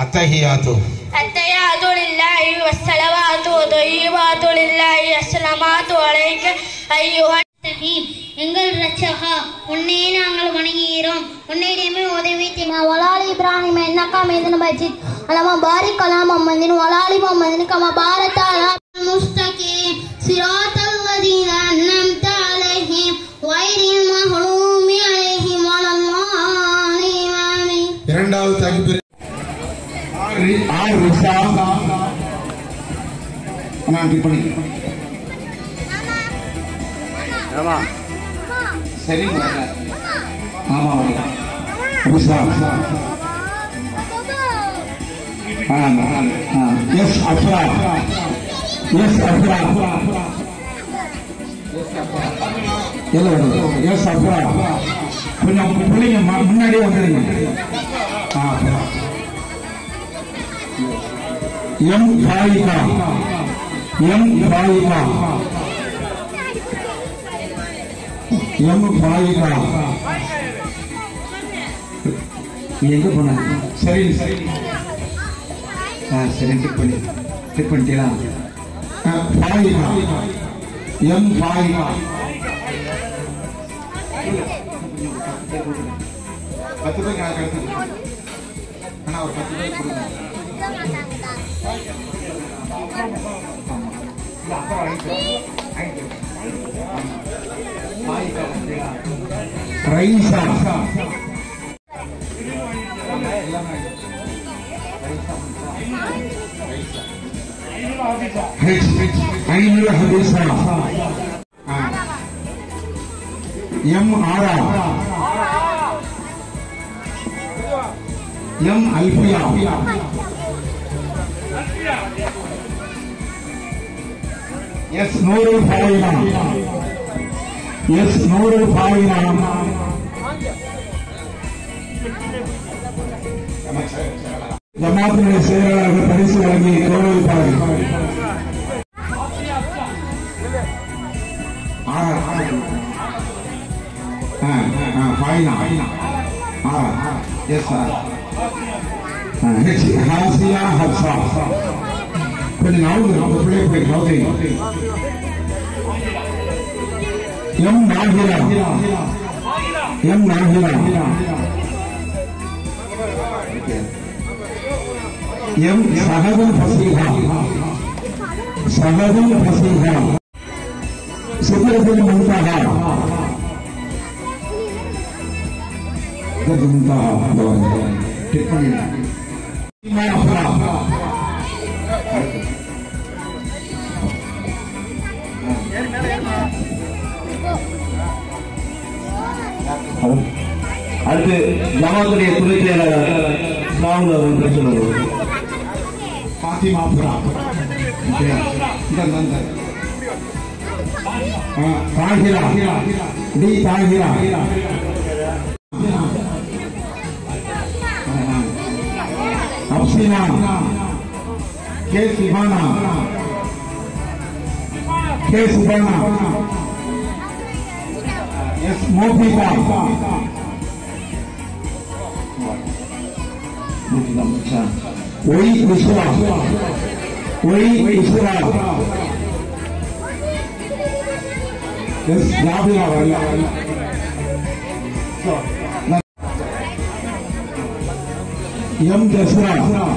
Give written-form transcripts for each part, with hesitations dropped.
அத்தஹியாத்து lillahi wassalawatu wattayyibatu lillahi assalamu alayka ayyuhan Rahim. எங்கள் ரட்சகா, உன்னையே நாங்கள் வணங்குகிறோம். உன்னையிடமே உதவி தீமா வலாலி இப்ராஹிம் என்னக்கா மேதன பஜித் அலமா பாரிக் அலாமா மந்தின் வலாலி முஹம்மதின் கமா பாரத்தாலா முஸ்தகீம் சிராத்தல் லதீன அன்அம்த அலைஹிம் வைரில் மஹ்லூமி அலைஹிம் வலல்லாஹிம் ஆமீன். இரண்டாவது தக்பீர் ரிசா அண்ணா டிப்பணி ஆமா சரி ஆமா ரிசா எஸ் அஃப்ரா எஸ் அஃப்ரா கொஞ்சம் பிள்ளைங்க முன்னாடியே வந்துடுங்க. எம் பாயிகா எங்க போன? சரி சரி டிக் பண்ணிட்டீங்களா? பாயிகா எம் பாயிகா 10 பேர் கிடைச்சது. ஆனா ஒரு 10 பேர் கொடுங்க. ரைசா ஐநூறு Hadeesa M Aara M Albiya S Noorul Faina ஜமாத்தினுடைய செயலாளர்கள் பரிசு வழங்கி கௌரவிப்பார்கள். ஹாசியா ஹப்சா கொஞ்சம் நவுங்க அவங்க பிள்ளை போய் நவுங்க. எம் நாகிரா எம் சஹதுல் ஃபஸீஹா சித்ரத்துல் முன்தஹா டிக் பண்ணி அடுத்து ஜமாத்துடைய துணை செயலாளர் Fathima Thahira T Thahira Afsina K Subana S Mobika Y Viswa S Jabira M Jasra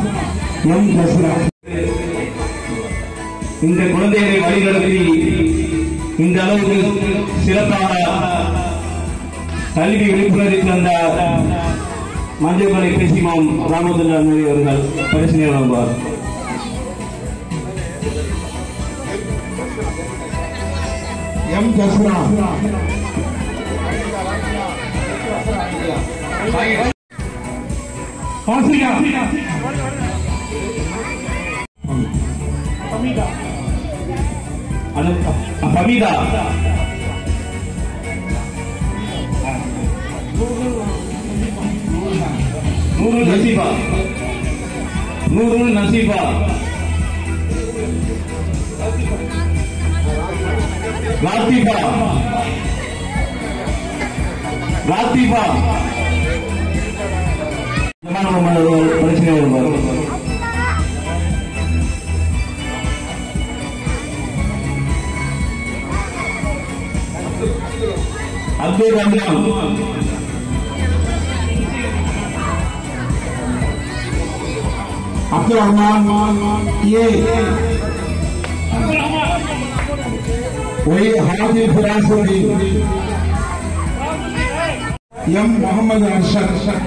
இந்த குழந்தைகளை வழிநடத்தி இந்த அளவுக்கு சிறப்பான கல்வி விழிப்புணர்வு தந்த மஞ்சள்மலை பேசிமாம் ராமதுல்லா நபி அவர்கள் பரிசினை வழங்குவார். எம் ஜஸ்ரா ஹமீதா நூருல் நசீபா ராத்திபா பிரச்சனை வருவார். அப்துல் ரஹ்மான் अब्दुल रहमान ये वही हाजी फिरासुद्दीन एम मोहम्मद अरशद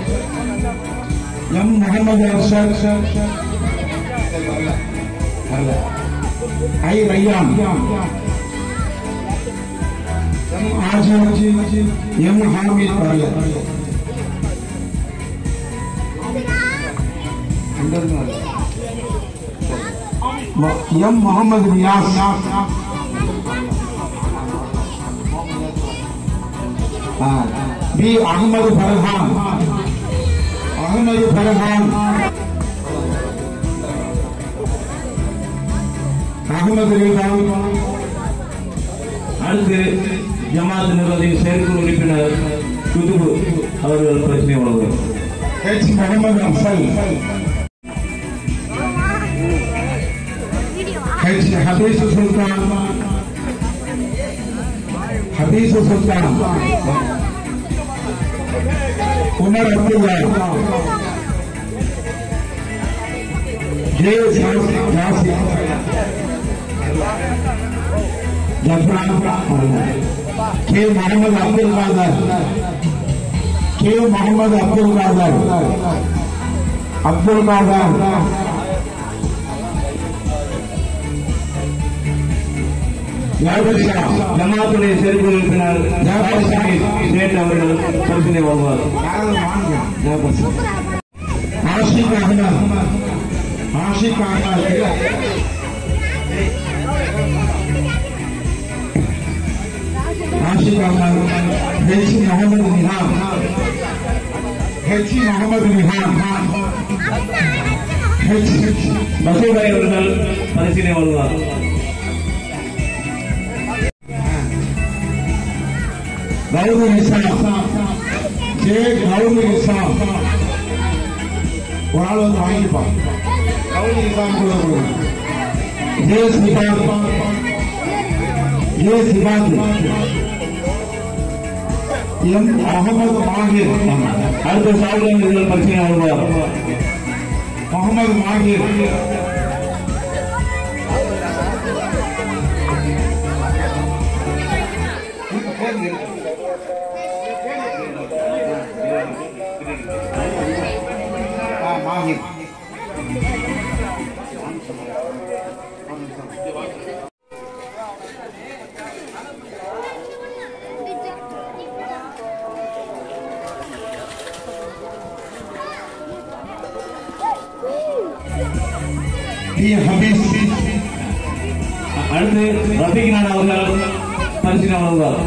आई रैयान आज M Hamid M Mohammed Riyaz B Ahmed Farhan Ahmed Rizan அடுத்து ஜமாத் நிர்வாகியின் செயற்குழு உறுப்பினர் குதுபு அவர்கள் பிரச்சனை உள்ளது. H Mohammed Afsal H Habeez Sultan Umar Abdulla J Jafran K Mohammed Abdul Kader ஜமாத்துடைய செயற்குழு உறுப்பினர் சேட் அவர்கள் பிரச்சனை வருவார். आशिक अहमद हेची मोहम्मद निहान பசுபாய் அவர்கள் பரிசீலனை வருவார். गौर निशान जे गौर निशान और वांगी पा गौर निशान को ये सिबात एम मोहम्मद माहिर அடுத்த சாதனைகள் பரிசீலனை வருவார். मोहम्मद माहिर माहिर அடுத்து ரஃபீக் நானா அவர்கள் பரிசீலனை வருவார்.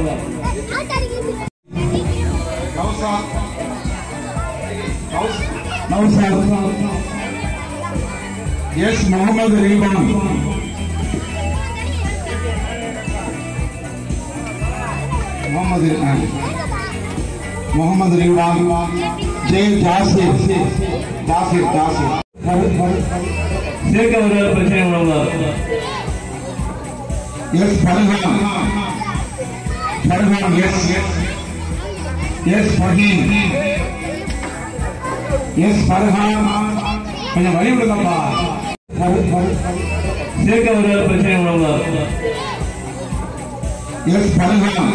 यस मोहम्मद रिवान जे जासिर शेख அவர்கள் பிரச்சனை வருவார். यस फरहान यस फरहान கொஞ்சம் வழி விடுங்கப்பா. शेख அவர்கள் பிரச்சனை வருவார். यस फरहान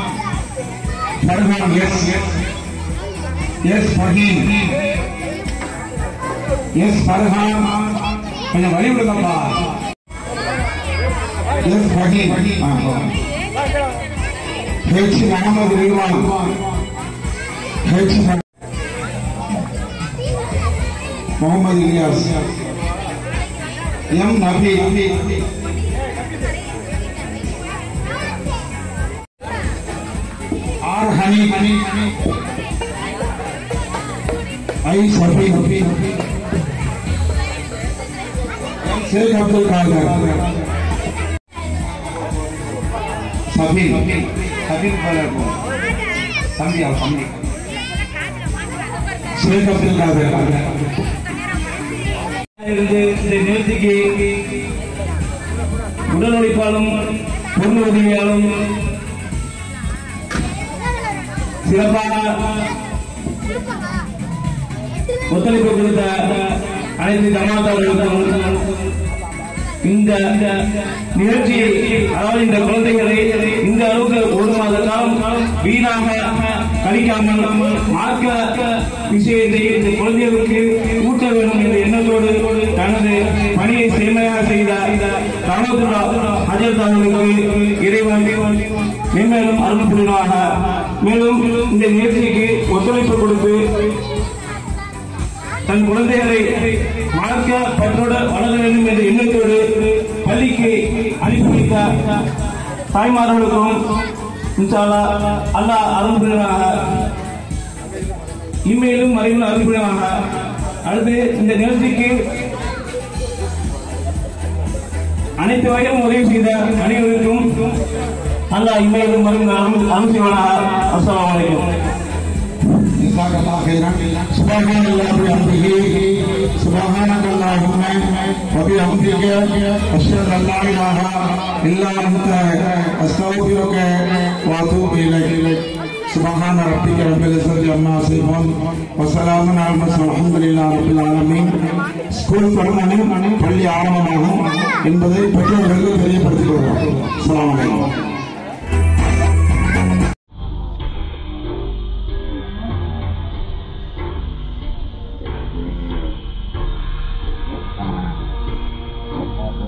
यस फरहान கொஞ்சம் வழி விடுங்கப்பா. S Faheem H Mohammed Rivan Mohammed Ilyas M Nabi R Hanif I Safi M Sheikh Abdul Kadar Safi समझिए शेख अब्दुल कादर இந்த நிகழ்ச்சிக்கு உடல் உழைப்பாலும் பொருள் உதவியாலும் சிறப்பாக ஒத்துழைப்பு கொடுத்த அனைத்து ஜமாத்தாளர்களுக்கும் இந்த நிகழ்ச்சியை, அதாவது இந்த குழந்தைகளை இந்த அளவுக்கு ஒரு மாத காலம் வீணாக கழிக்காமல் மார்க்க விஷயத்தை இந்த குழந்தைகளுக்கு ஊட்ட வேண்டும் என்ற எண்ணத்தோடு தனது பணியை செம்மையாக செய்த ராமதுல்லா ஹஜரத் அவர்களுக்கு இறைவன் மேலும் அருள் புரிவாக. மேலும் இந்த நிகழ்ச்சிக்கு ஒத்துழைப்பு கொடுத்து தன் குழந்தைகளை மார்க்க பற்றோடு வளர வேண்டும் என்ற எண்ணத்தோடு பள்ளிக்கு அனுப்பி வைத்த தாய்மார்களுக்கும் இன்ஷா அல்லாஹ் அல்லாஹ் அருள் புரிவாக, இம்மையிலும் மறைவிலும் அருள் புரிவாக. அடுத்து இந்த நிகழ்ச்சிக்கு அனைத்து வகையிலும் உதவி செய்த அனைவருக்கும் அல்லாஹ் இம்மையிலும் மறைவிலும் அருள் செய்வானாக. அஸ்ஸலாமு அலைக்கும். جزاك الله خيرا. سبحان الله وبحمده سبحانك اللهم وبحمدك أشهد أن لا إله إلا أنت أستغفرك وأتوب إليك. سبحان ربك رب العزة عما يصفون وسلام على المرسلين والحمد لله رب العالمين. ஸ்கூல் தொடங்கணும், பள்ளி ஆரம்பமாகும் என்பதை பெற்றோர்களுக்கு தெரியப்படுத்திக் கொள்கிறோம். அஸ்ஸலாமு அலைக்கும்.